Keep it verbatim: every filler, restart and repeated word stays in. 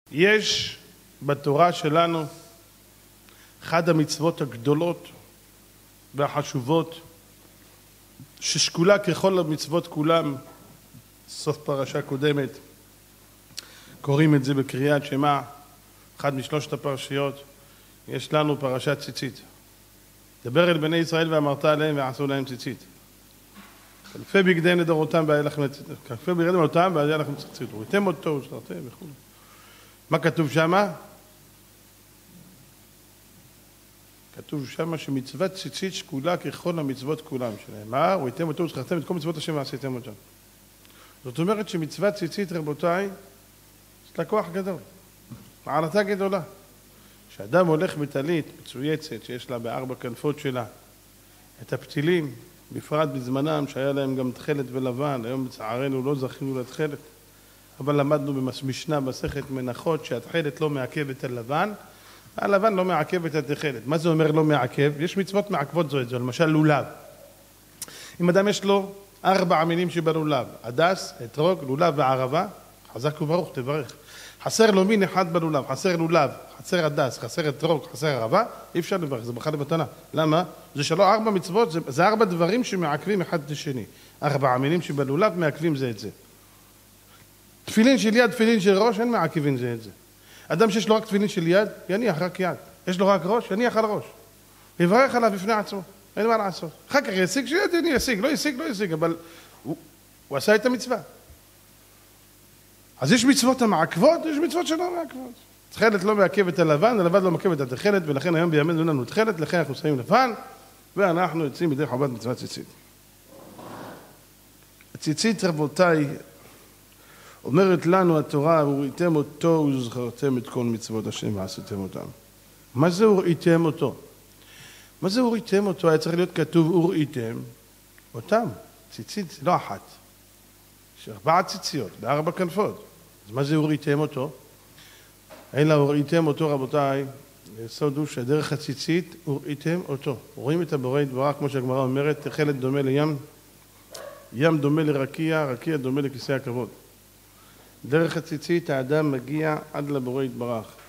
יש בתורה שלנו אחת המצוות הגדולות והחשובות ששקולה ככל המצוות כולם, סוף פרשה קודמת, קוראים את זה בקריאת שמע, אחד משלושת הפרשיות, יש לנו פרשת ציצית. דבר אל בני ישראל ואמרת עליהם ועשו להם ציצית. כנפי בגדי נדרותם והיה לכם ציצית. כנפי בגדי נדרותם והיה לכם ציצית. וראיתם אותו ושלחתם וכו'. מה כתוב שמה? כתוב שמה שמצוות ציצית שקולה ככל המצוות כולם שלהם. מה? ראיתם אותו ושלחתם את כל מצוות השם ועשיתם אותם. זאת אומרת שמצוות ציצית, רבותיי, יש לה כוח גדול. מעלתה גדולה. כשאדם הולך בטלית מצויצת שיש לה בארבע כנפות שלה את הפתילים, בפרט בזמנם שהיה להם גם תכלת ולבן, היום בצערנו לא זכינו לתכלת, אבל למדנו במשנה מסכת מנחות שהתכלת לא מעכבת הלבן, הלבן לא מעכב את התכלת. מה זה אומר לא מעכב? יש מצוות מעכבות זו את זו, למשל לולב. אם אדם יש לו ארבע המינים שבלולב, הדס, אתרוג, לולב וערבה, חזק וברוך, תברך. חסר לו מין אחד בלולב, חסר לולב, חסר הדס, חסר אתרוג, חסר ערבה, אי אפשר לברך, זה ברכה לבטלה. למה? זה שלא ארבע מצוות, זה, זה ארבע דברים שמעכבים אחד את השני. ארבע המינים שבלולב מעכבים זה את זה. תפילין של יד, תפילין של ראש, אין מעכבים זה את זה. אדם שיש לו רק תפילין של יד, יניח רק יד. יש לו רק ראש, יניח על ראש. יברך עליו בפני עצמו, אין מה לעשות. אחר כך ישיג שיד, אני ישיג, לא ישיג, לא ישיג, אבל הוא, הוא עשה את המצווה. אז יש מצוות המעכבות, יש מצוות שלא מעכבות. תכלת לא מעכב את הלבן, הלבן לא מעכב את התכלת, ולכן היום בימינו אין לנו תכלת, לכן אנחנו שמים לבן, ואנחנו יוצאים בדרך חובת מצוות ציצית. הציצית, רבותיי, אומרת לנו התורה, וראיתם אותו וזכרתם את כל מצוות השם ועשיתם אותם. מה זה וראיתם אותו? מה זה וראיתם אותו? היה צריך להיות כתוב וראיתם אותם. ציצית זה לא אחת. יש ארבע ציציות, בארבע כנפות. אז מה זה וראיתם אותו? אלא וראיתם אותו, רבותיי, היסוד הוא שהדרך הציצית וראיתם אותו. רואים את הבורא יתברך, כמו שהגמרא אומרת, תכלת דומה לים, ים דומה לרקיע, רקיע דומה לכיסא הכבוד. דרך הציצית האדם מגיע עד לבורא יתברך.